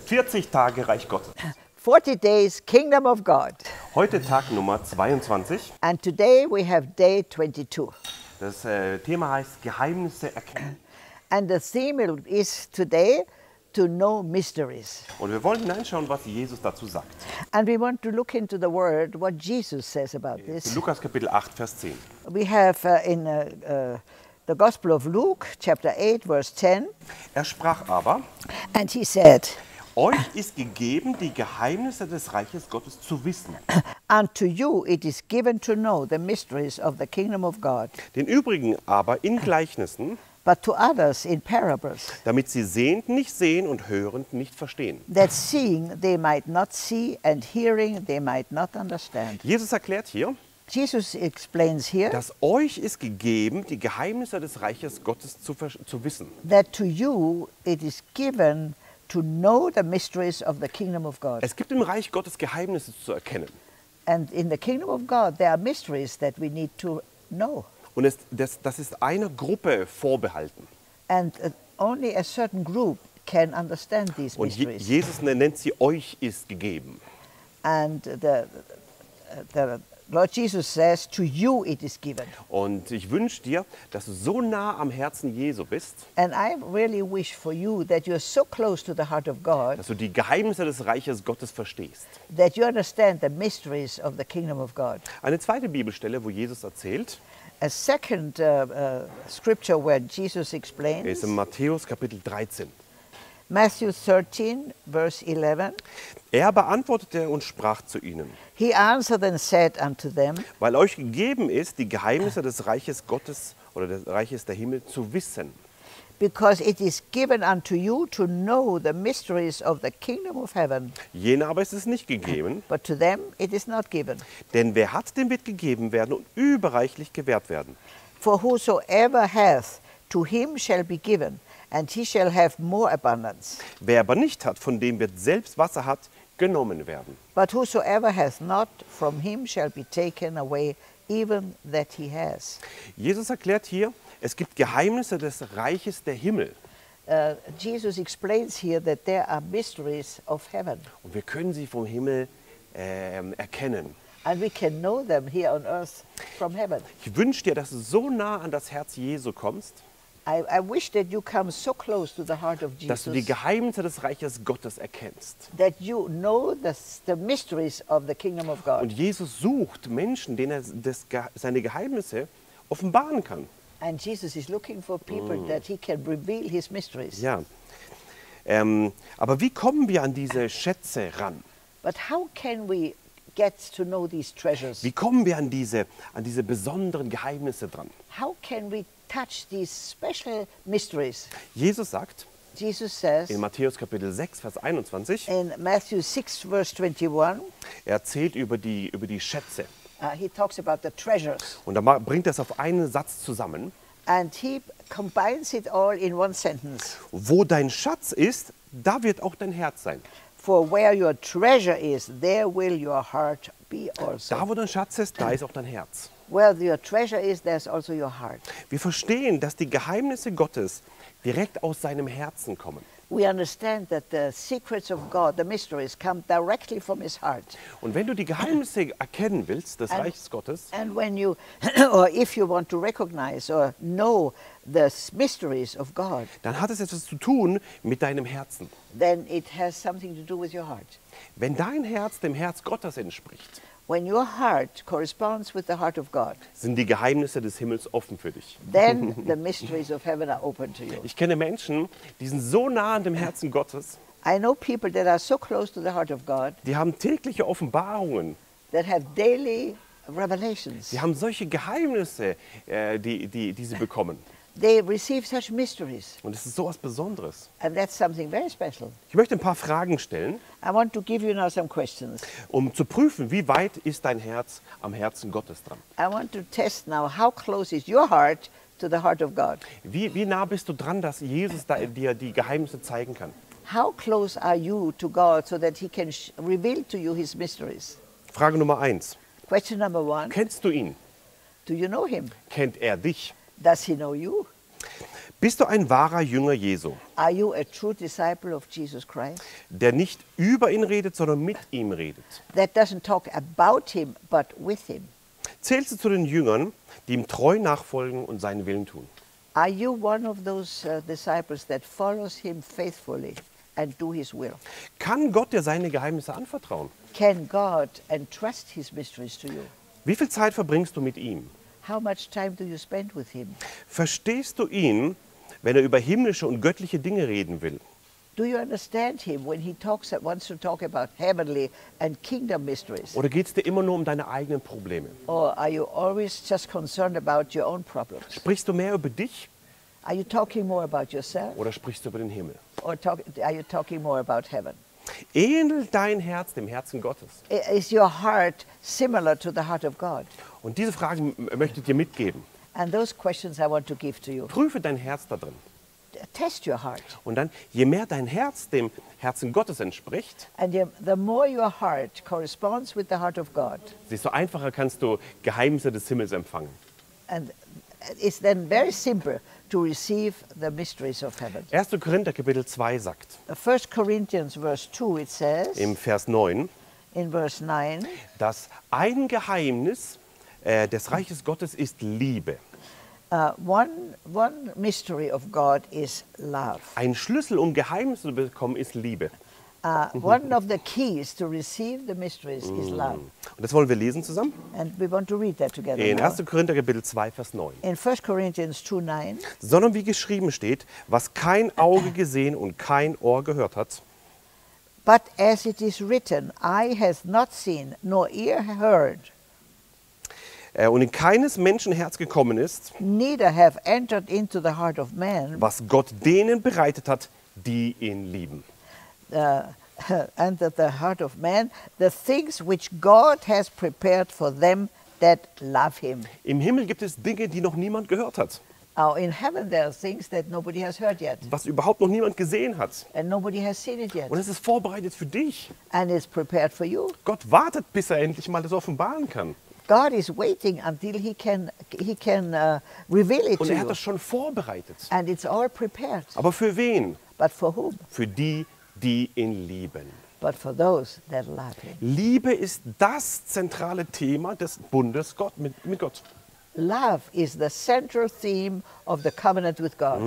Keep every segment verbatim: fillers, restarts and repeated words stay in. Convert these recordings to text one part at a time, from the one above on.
vierzig Tage Reich Gottes. forty days Kingdom of God. Heute Tag Nummer zweiundzwanzig. And today we have day twenty-two. Das äh, Thema heißt Geheimnisse erkennen. And the theme is today to know mysteries. Und wir wollen hineinschauen, was Jesus dazu sagt. And we want to look into the word, what Jesus says about In this. Lukas Kapitel acht, Vers zehn. We have uh, in uh, uh, the Gospel of Luke, chapter eight, verse ten, Er sprach aber, and he said, euch ist gegeben, die Geheimnisse des Reiches Gottes zu wissen. unto you it is given to know the mysteries of the kingdom of God, Den übrigen aber in Gleichnissen, but to others in parables, damit sie sehend nicht sehen und hörend nicht verstehen. that seeing they might not see, and hearing they might not understand. Jesus erklärt hier, Jesus explains here dass euch ist gegeben, die Geheimnisse des Reiches Gottes zu, ver- zu wissen. that to you it is given to know the mysteries of the kingdom of God. Es gibt im Reich Gottes Geheimnisse zu erkennen. And in the kingdom of God there are mysteries that we need to know. Und es, das, das ist einer Gruppe vorbehalten. And uh, only a certain group can understand these Und Je mysteries. Jesus nennt sie, euch ist gegeben. And the, the Lord Jesus says, to you it is given. Und ich wünsche dir, dass du so nah am Herzen Jesu bist, And I really wish for you that you're so close to the heart of God dass du die Geheimnisse des Reiches Gottes verstehst. that you understand the mysteries of the kingdom of God. Eine zweite Bibelstelle, wo Jesus erzählt, A second uh, uh, scripture where Jesus explains, ist in Matthäus Kapitel dreizehn. Matthew thirteen, verse eleven. Er beantwortete und sprach zu ihnen, He answered and said unto them, weil euch gegeben ist, die Geheimnisse des Reiches Gottes oder des Reiches der Himmel zu wissen. because it is given unto you to know the mysteries of the kingdom of heaven, Jenen aber ist es nicht gegeben, but to them it is not given. denn wer hat, dem wird gegeben werden und überreichlich gewährt werden. For whosoever hath, to him shall be given, and he shall have more abundance. Wer aber nicht hat, von dem wird selbst, was er hat, genommen werden. But whosoever hath not, from him shall be taken away even that he has. Jesus erklärt hier, es gibt Geheimnisse des Reiches der Himmel. Uh, Jesus explains here that there are mysteries of heaven, Und wir können sie vom Himmel ähm, erkennen. and we can know them here on earth from heaven. Ich wünsche dir, dass du so nah an das Herz Jesu kommst, I, I wish that you come so close to the heart of dass du die Jesus Geheimnisse des Reiches Gottes erkennst. that you know the, the mysteries of the kingdom of God. Und Jesus sucht Menschen, denen er das, Ge- seine Geheimnisse offenbaren kann. And Jesus is looking for people that he can reveal his mysteries. Ja. Ähm, aber wie kommen wir an diese Schätze ran? But how can we get to know these treasures? Wie kommen wir an diese, an diese besonderen Geheimnisse dran? How can we touch these special mysteries? Jesus sagt Jesus says in Matthäus Kapitel sechs, Vers einundzwanzig, in Matthew six, verse twenty-one, er erzählt über die, über die Schätze. uh, he talks about the treasures. Und er ma- bringt das auf einen Satz zusammen. And he combines it all in one sentence. Wo dein Schatz ist, da wird auch dein Herz sein. For where your treasure is, there will your heart be also. Da, wo dein Schatz ist, da ist auch dein Herz. Where your treasure is, there's also your heart. Wir verstehen, dass die Geheimnisse Gottes direkt aus seinem Herzen kommen. We understand that the secrets of God, the mysteries, come directly from his heart. Und wenn du die Geheimnisse erkennen willst des And- Reiches Gottes, And when you, or if you want to recognize or know the s- mysteries of God, dann hat es etwas zu tun mit deinem Herzen. then it has something to do with your heart. Wenn dein Herz dem Herz Gottes entspricht, When your heart corresponds with the heart of God, sind die Geheimnisse des Himmels offen für dich. then the mysteries of heaven are open to you. Ich kenne Menschen, die sind so nah an dem Herzen Gottes, I know people that are so close to the heart of God die haben tägliche Offenbarungen, that have daily revelations. die haben solche Geheimnisse, äh, die, die, die sie bekommen. They receive such mysteries, Und es ist so was Besonderes. and that's something very special. Ich möchte ein paar Fragen stellen, I want to give you now some questions. um zu prüfen, wie weit ist dein Herz am Herzen Gottes dran. I want to test now how close is your heart to the heart of God. Wie, wie nah bist du dran, dass Jesus da, dir die Geheimnisse zeigen kann? How close are you to God so that he can sh- reveal to you his mysteries? Frage Nummer eins. Question number one, Kennst du ihn? do you know him? Kennt er dich? Does he know you? Bist du ein wahrer Jünger Jesu, Are you a true disciple of Jesus Christ der nicht über ihn redet, sondern mit ihm redet? that doesn't talk about him but with him? Zählst du zu den Jüngern, die ihm treu nachfolgen und seinen Willen tun? Are you one of those uh, disciples that follows him faithfully and do his will? Kann Gott dir seine Geheimnisse anvertrauen? Can God entrust his mysteries to you? Wie viel Zeit verbringst du mit ihm? How much time do you spend with him? Verstehst du ihn, wenn er über himmlische und göttliche Dinge reden will? Do you understand him when he talks wants to talk about heavenly and kingdom mysteries? Oder geht es dir immer nur um deine eigenen Probleme? Or are you always just concerned about your own problems? Sprichst du mehr über dich Are you talking more about yourself oder sprichst du über den Himmel? or talk, are you talking more about heaven? Ähnelt dein Herz dem Herzen Gottes? I- Is your heart similar to the heart of God? Und diese Fragen m- möchte ich dir mitgeben. And those questions I want to give to you. Prüfe dein Herz da drin. Test your heart. Und dann, je mehr dein Herz dem Herzen Gottes entspricht, And you- the more your heart corresponds with the heart of God, desto einfacher kannst du Geheimnisse des Himmels empfangen. and it's then very simple to receive the mysteries of heaven. erster Korinther Kapitel zwei sagt First Corinthians verse two, it says, im Vers neun, in verse nine, dass ein Geheimnis äh, des Reiches Gottes ist Liebe. uh, one, one mystery of God is love. Ein Schlüssel, um Geheimnisse zu bekommen, ist Liebe. Uh, one of the keys to receive the mysteries is love. Und das wollen wir lesen zusammen? And we want to read that together In now. erster Korinther Kapitel zwei, Vers neun. In First Corinthians two nine, Sondern wie geschrieben steht, was kein Auge gesehen und kein Ohr gehört hat, but as it is written, eye hath not seen, nor ear heard, äh, und in keines Menschen Herz gekommen ist, neither have entered into the heart of man, was Gott denen bereitet hat, die ihn lieben. uh, enter the heart of man, the things which God has prepared for them that love him. Im Himmel gibt es Dinge, die noch niemand gehört hat, Now in heaven there are things that nobody has heard yet, was überhaupt noch niemand gesehen hat. and nobody has seen it yet, Und es ist vorbereitet für dich. and it's prepared for you. Gott wartet, bis er endlich mal das offenbaren kann. God is waiting until he can, he can uh, reveal it Und to er hat you, das schon vorbereitet. and it's all prepared. Aber für wen? But for whom? Für die, die ihn lieben. But for those that love him. Liebe ist das zentrale Thema des Bundes Gott, mit, mit Gott. Love is the central theme of the covenant with God.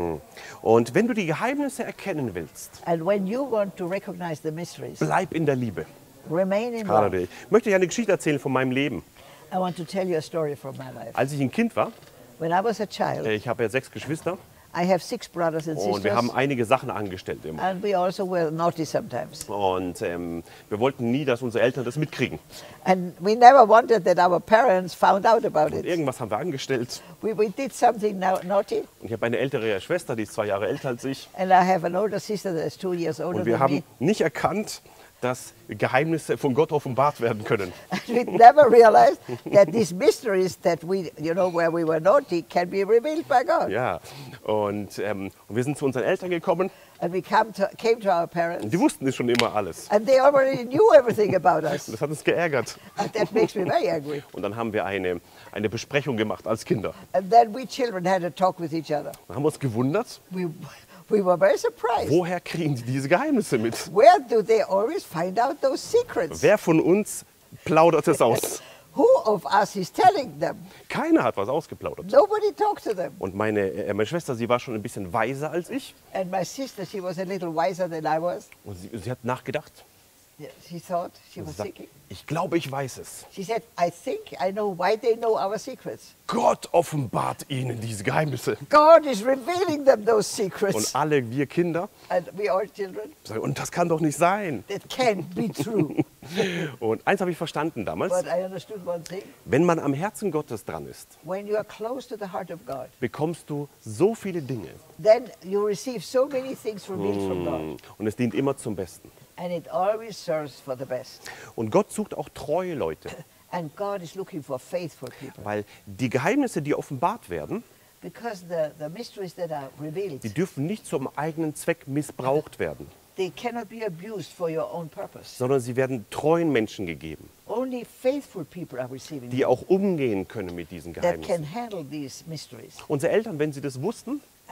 Und wenn du die Geheimnisse erkennen willst, And when you want to recognize the mysteries, bleib in der Liebe. remain in love. Halleluja. Ich möchte dir eine Geschichte erzählen von meinem Leben. I want to tell you a story from my life. Als ich ein Kind war, When I was a child, äh, ich habe ja sechs Geschwister I have six brothers and und wir sisters, haben einige Sachen angestellt immer. and we also were naughty sometimes. Und ähm, wir wollten nie, dass unsere Eltern das mitkriegen. And we never wanted that our parents found out about Und it. irgendwas haben wir angestellt. We, we did something now, naughty, Und ich habe eine ältere Schwester, die ist zwei Jahre älter als ich. and I have an older sister that is two years older Und wir than me. haben nicht erkannt, dass Geheimnisse von Gott offenbart werden können. We never realized that these mysteries that we, you know, where we were naughty can be revealed by God. Ja, und, ähm, und wir sind zu unseren Eltern gekommen And we come to, came to our und parents, die wussten es schon immer alles. and they already knew everything about us. Das hat uns geärgert. And that makes me very angry. Und dann haben wir eine, eine Besprechung gemacht als Kinder. And then we children had a talk with each other. Dann haben wir uns gewundert, We, we were very surprised. woher kriegen die diese Geheimnisse mit? Where do they always find out those secrets? Wer von uns plaudert es aus? Who of us is telling them? Keiner hat was ausgeplaudert. Nobody talked to them. Und meine, äh, meine Schwester, sie war schon ein bisschen weiser als ich. And my sister, she was a little wiser than I was. Und sie, sie hat nachgedacht. Yeah, she thought, she Und was sie sagt, thinking. ich glaube, ich weiß es. She said, I think I know why they know our secrets. Gott offenbart ihnen diese Geheimnisse. God is revealing them those secrets. Und alle wir Kinder And we all children, sagen, und das kann doch nicht sein. that can't be true. Und eins habe ich verstanden damals. But I understood one thing. Wenn man am Herzen Gottes dran ist, When you are close to the heart of God, bekommst du so viele Dinge. then you receive so many things revealed from God. Und es dient immer zum Besten. And it always serves for the best. Und Gott sucht auch treue Leute. And God is looking for faithful people. Weil die Geheimnisse, die offenbart werden, Because the, the mysteries that are revealed, die dürfen nicht zum eigenen Zweck missbraucht werden, they cannot be abused for your own purpose. sondern sie werden treuen Menschen gegeben, Only faithful people are receiving die them auch umgehen können mit diesen that can Geheimnissen. handle these mysteries. Unsere Eltern, wenn sie das wussten,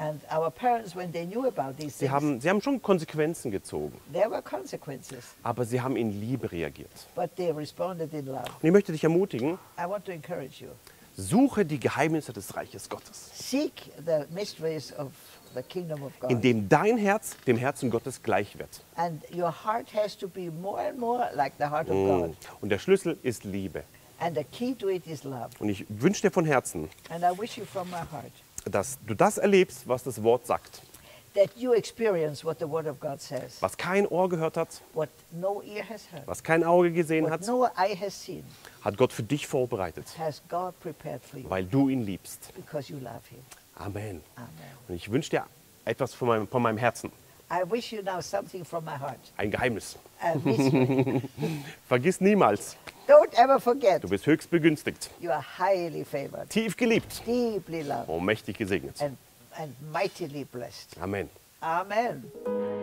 And our parents, when they knew about these Sie things, haben, sie haben schon Konsequenzen gezogen, there were consequences, aber sie haben in Liebe reagiert. but they responded in love. Und ich möchte dich ermutigen, I want to encourage you. suche die Geheimnisse des Reiches Gottes, Seek the mysteries of the kingdom of God. indem dein Herz dem Herzen Gottes gleich wird. And your heart has to be more and more like the heart of God. Und der Schlüssel ist Liebe. And the key to it is love. Und ich wünsche dir von Herzen, And I wish you from my heart dass du das erlebst, was das Wort sagt. that you experience what the Word of God says, Was kein Ohr gehört hat, what no ear has heard, was kein Auge gesehen what hat, no eye has seen, hat Gott für dich vorbereitet, has God prepared for you weil du ihn liebst. because you love Him. Amen. Amen. Und ich wünsche dir etwas von meinem, von meinem Herzen, I wish you now something from my heart. ein Geheimnis. A mystery. Vergiss niemals, Don't ever forget, du bist höchst begünstigt, you are highly favored, tief geliebt deeply loved, und mächtig gesegnet. and, and mightily blessed. Amen. Amen.